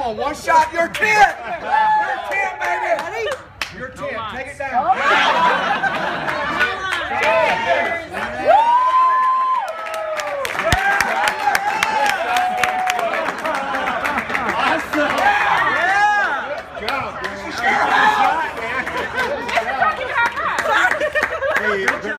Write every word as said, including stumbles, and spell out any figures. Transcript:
on, one shot. You're ten. You're ten, baby. Ready? You're ten. Take it down.